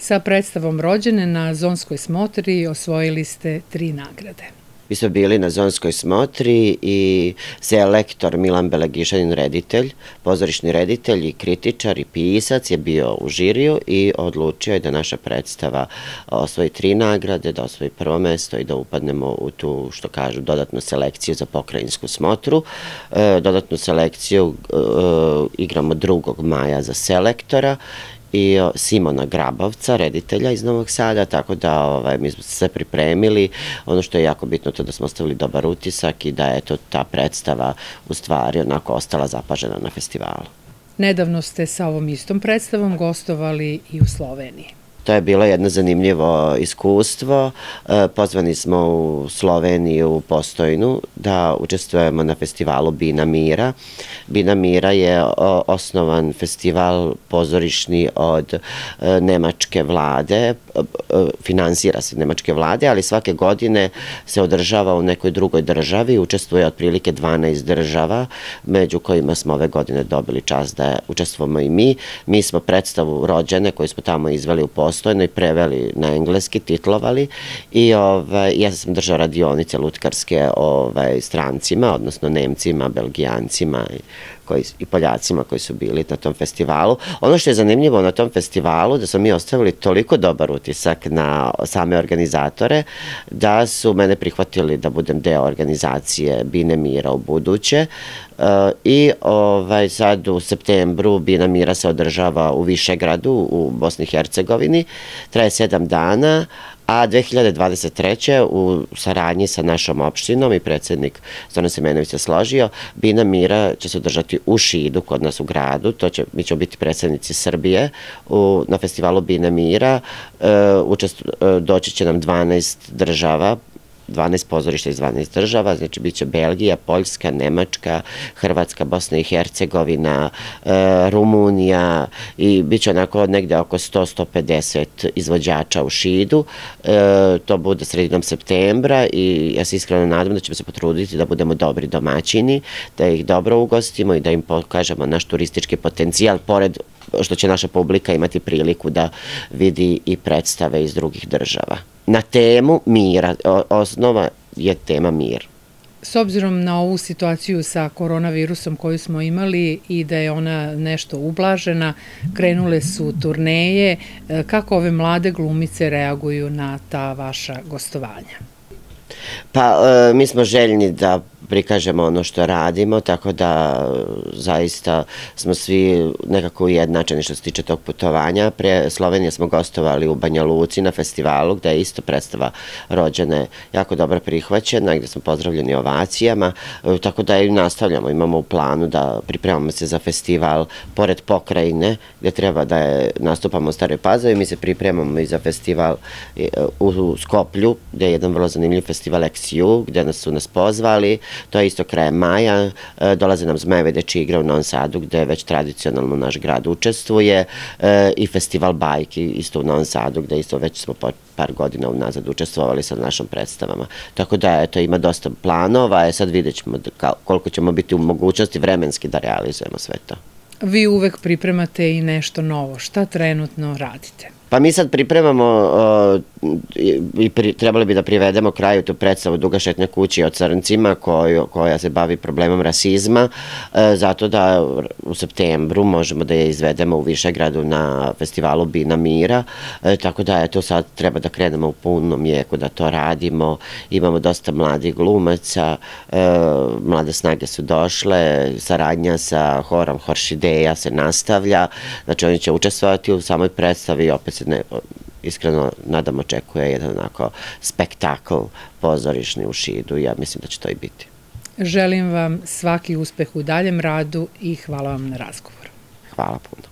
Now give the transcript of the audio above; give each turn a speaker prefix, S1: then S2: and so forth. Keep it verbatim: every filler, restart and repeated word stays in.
S1: Sa predstavom Rođene na Zonskoj smotri osvojili ste tri nagrade.
S2: Mi smo bili na Zonskoj smotri i selektor Milan Belegišanin, reditelj, pozorišni reditelj i kritičar i pisac je bio u žiriju i odlučio je da naša predstava osvoji tri nagrade, da osvoji prvo mesto i da upadnemo u tu, što kažu, dodatnu selekciju za pokrajinsku smotru. Dodatnu selekciju igramo drugog maja za selektora i Simona Grabovca, reditelja iz Novog Sada, tako da mi smo se sve pripremili. Ono što je jako bitno to da smo ostavili dobar utisak i da je to ta predstava u stvari onako ostala zapažena na festivalu.
S1: Nedavno ste sa ovom istom predstavom gostovali i u Sloveniji.
S2: To je bilo jedno zanimljivo iskustvo. Pozvani smo u Sloveniju, u Postojnu, da učestvujemo na festivalu Bina Mira. Bina Mira je osnovan festival pozorišni od nemačke vlade, finansira se nemačke vlade, ali svake godine se održava u nekoj drugoj državi, učestvuje otprilike dvanaest država, među kojima smo ove godine dobili čast da učestvujemo i mi. Mi smo predstavu Rođene koju smo tamo izveli u Postojnu i preveli na engleski, titlovali i ja sam držao radionice lutkarske strancima, odnosno Nemcima, Belgijancima i Poljacima koji su bili na tom festivalu. Ono što je zanimljivo na tom festivalu, da smo mi ostavili toliko dobar utisak na same organizatore, da su mene prihvatili da budem deo organizacije Bine Mira u buduće i sad u septembru Bina Mira se održava u Višegradu u Bosni i Hercegovini, traje sedam dana, a dve hiljade dvadeset treće u saradnji sa našom opštinom i predsjednik Zoran Semenović se složio, Bina Mira će se održati u Šidu kod nas u gradu, mi ćemo biti predsjednici Srbije na festivalu Bina Mira, doći će nam dvanaest država, dvanaest pozorišta iz dvanaest država, znači bit će Belgija, Poljska, Nemačka, Hrvatska, Bosna i Hercegovina, Rumunija i bit će onako negde oko sto do sto pedeset izvođača u Šidu. To bude sredinom septembra i ja se iskreno nadam da ćemo se potruditi da budemo dobri domaćini, da ih dobro ugostimo i da im pokažemo naš turistički potencijal, pored što će naša publika imati priliku da vidi i predstave iz drugih država. Na temu mira, osnova je tema mir.
S1: S obzirom na ovu situaciju sa koronavirusom koju smo imali i da je ona nešto ublažena, krenule su turneje, kako ove mlade glumice reaguju na ta vaša gostovanja?
S2: Pa mi smo željni da prikažemo ono što radimo, tako da zaista smo svi nekako ujednačeni što se tiče tog putovanja. Pre Slovenije smo gostovali u Banja Luci na festivalu gde je isto predstava Rođene jako dobro prihvaćena, gde smo pozdravljeni ovacijama, tako da i nastavljamo, imamo u planu da pripremamo se za festival pored pokrajine gde treba da nastupamo u Staroj Pazovi, mi se pripremamo i za festival u Skoplju gde je jedan vrlo zanimljiv festival X U gde su nas pozvali. To je isto krajem maja, dolaze nam Zmajeve dečije igre u Novom Sadu gde već tradicionalno naš grad učestvuje i festival Bajki isto u Novom Sadu gde isto već smo par godina unazad učestvovali sa našom predstavama. Tako da eto, ima dosta planova, sad vidjet ćemo koliko ćemo biti u mogućnosti vremenski da realizujemo sve to.
S1: Vi uvek pripremate i nešto novo. Šta trenutno radite?
S2: Pa mi sad pripremamo i trebali bi da privedemo kraju tu predstavu Duga šetnja kući o crncima koja se bavi problemom rasizma, zato da u septembru možemo da je izvedemo u Višegradu na festivalu Bina Mira, tako da eto sad treba da krenemo u punom jeku da to radimo, imamo dosta mladih glumaca, mlade snage su došle, saradnja sa horom Horšideja se nastavlja, znači oni će učestvovati u samoj predstavi i opet se iskreno nadam očekuje jedan onako spektakl pozorišni u Šidu i ja mislim da će to i biti.
S1: Želim vam svaki uspeh u daljem radu i hvala vam na razgovor.
S2: Hvala puno.